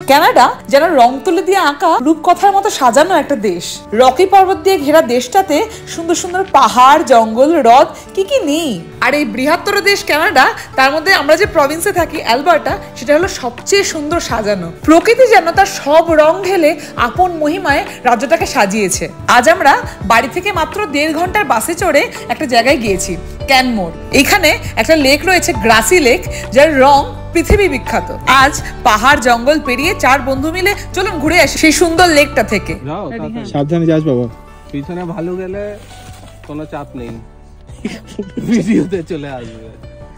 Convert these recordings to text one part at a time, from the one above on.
Canada যেন রং তুলি দিয়ে আঁকা রূপকথার মতো সাজানো একটা দেশ। রকি পর্বত দিয়ে ঘেরা দেশটাতে সুন্দর সুন্দর পাহাড়, জঙ্গল, হ্রদ কি কি নেই। আর এই বৃহত্তর দেশ কানাডা, তার মধ্যে আমরা যে প্রভিন্সে থাকি অ্যালবার্টা, সেটা হলো সবচেয়ে সুন্দর সাজানো। প্রকৃতি যেন তার সব রং ঢেলে আপন মহিমায় রাজ্যটাকে সাজিয়েছে। আজ আমরা বাড়ি থেকে মাত্র 1.5 ঘন্টার বাসে চড়ে একটা জায়গায় গিয়েছি, ক্যানমোর। এখানে একটা লেক রয়েছে, গ্রাসি লেক, যার রং পৃথিবী বিখ্যাত। আজ পাহাড় জঙ্গল পেরিয়ে 4 বন্ধু মিলে চলুন ঘুরে আসি সেই সুন্দর লেকটা থেকে। সাবধানে যাস বাবা, পিছনে ভালো গেলে কোনো চাপ নেই, ভিডিওতে চলে আসবে।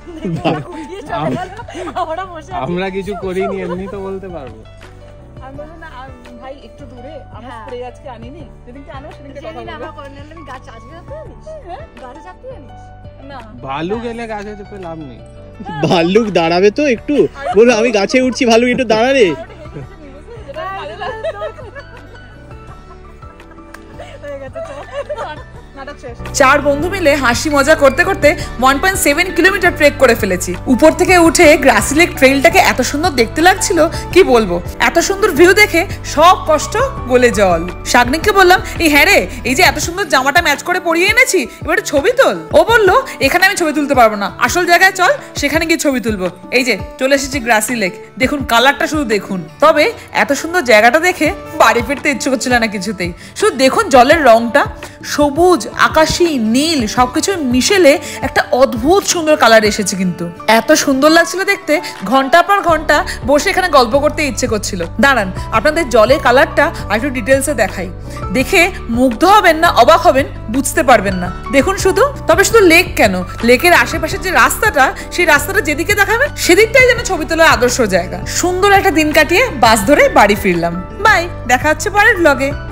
আমরা কিছু করিনি, এমনি তো বলতে পারবো। ভাই একটু দূরে আমরা স্প্রে আজকে আনিনি, যেদিনকে আনো সেদিনকে কথা বলবো। আমরা করে নিলাম গাছ আসবে তো জানিস? হ্যাঁ গাছে চাপতে জানিস না? ভালু গেলে গাছে চেপে লাভ নেই। ভাল্লুক দাঁড়াবে তো একটু, বলো আমি গাছে উঠছি, ভাল্লুক একটু দাঁড়ারে। 4 বন্ধু মিলে হাসি মজা করতে করতে 1.7 কিলোমিটার ট্রেক করে ফেলেছি। উপর থেকে উঠে গ্রাসি লেক ট্রেইলটাকে এত সুন্দর দেখতে লাগছিল, কি বলবো। এত সুন্দর ভিউ দেখে সব কষ্ট গলে জল। শাগনিককে বললাম, এই হ্যাঁ রে, এই যে এত সুন্দর জামাটা ম্যাচ করে পরিয়ে এনেছি, এবার ছবি তোল। ও বললো, এখানে আমি ছবি তুলতে পারবো না, আসল জায়গায় চল, সেখানে গিয়ে ছবি তুলবো। এই যে চলে এসেছি গ্রাসি লেক, দেখুন কালারটা শুধু দেখুন। তবে এত সুন্দর জায়গাটা দেখে বাড়ি ফিরতে ইচ্ছে করছিল না কিছুতেই। শুধু দেখুন জলের রংটা, সবুজ, আকাশি, নীল সবকিছু মিশেলে একটা অদ্ভুত সুন্দর কালার এসেছে। কিন্তু এত সুন্দর লাগছিল দেখতে, ঘন্টা পর ঘন্টা বসে এখানে গল্প করতে ইচ্ছে করছিল। দাঁড়ান আপনাদের জলের কালারটা আর একটু ডিটেলসে দেখাই, দেখে মুগ্ধ হবেন না অবাক হবেন বুঝতে পারবেন না। দেখুন শুধু, তবে শুধু লেক কেন, লেকের আশেপাশে যে রাস্তাটা, সেই রাস্তাটা যেদিকে দেখাবেন সেদিকটাই যেন ছবি তোলার আদর্শ জায়গা। সুন্দর একটা দিন কাটিয়ে বাস ধরে বাড়ি ফিরলাম। বাই, দেখা হচ্ছে পরের ব্লগে।